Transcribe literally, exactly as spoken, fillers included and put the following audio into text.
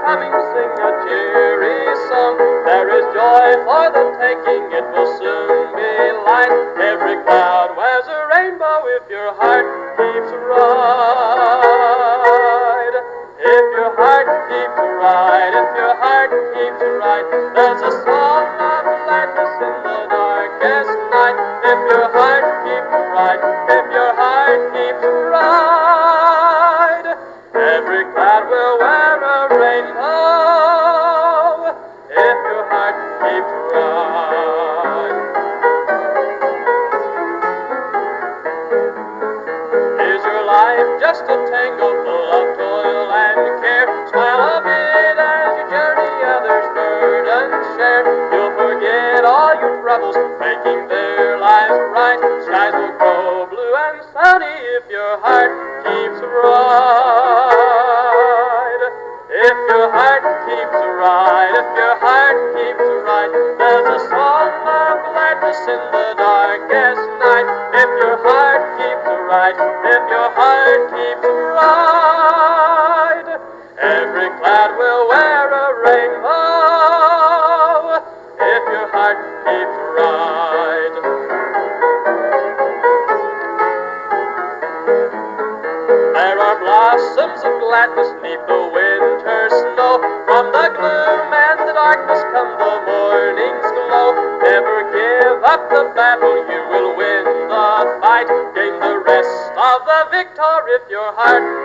coming, sing a cheery song. There is joy for the taking, it will soon be light. Every cloud wears a rainbow if your heart keeps right. If your heart keeps right, if your heart keeps right, there's a song of gladness in the darkest night. If your heart keeps right, if your heart keeps right, every cloud will wear a rainbow. If your heart keeps right. Is your life just a tangle full of toil and care? Smile a bit as you journey, others' burdens share. You'll forget all your troubles, making their lives bright. Skies will grow blue and sunny if your heart keeps right. If your heart keeps right, if your heart keeps right, there's a song of gladness in the darkest night. If your heart keeps right, if your heart keeps right, every cloud will wear a rainbow. If your heart keeps right. There are blossoms of gladness neath the winter snow. From the gloom and the darkness come the morning's glow. Never give up the battle, you will win the fight. Gain the rest of the victor if your heart